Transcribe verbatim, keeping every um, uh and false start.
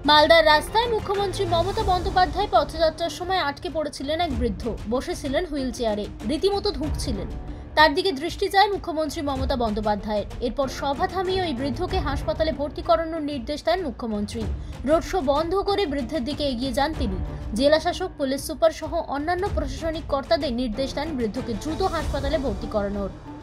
মালদার রাস্তায় মুখ্যমন্ত্রী মমতা বন্দ্যোপাধ্যায় পথযাত্রার সময় আটকে পড়েছিলেন এক বৃদ্ধ। বসেছিলেন হুইল চেয়ারে, রীতিমতো ধুঁকছিলেন। তার দিকে দৃষ্টি যায় মুখ্যমন্ত্রী মমতা বন্দ্যোপাধ্যায়ের। এরপর সভা থামিয়ে ওই বৃদ্ধকে হাসপাতালে ভর্তি করানোর নির্দেশ দেন মুখ্যমন্ত্রী। রোড শো বন্ধ করে বৃদ্ধের দিকে এগিয়ে যান তিনি। জেলা শাসক, পুলিশ সুপার সহ অন্যান্য প্রশাসনিক কর্তাদের নির্দেশ দেন বৃদ্ধকে দ্রুত হাসপাতালে ভর্তি করানোর।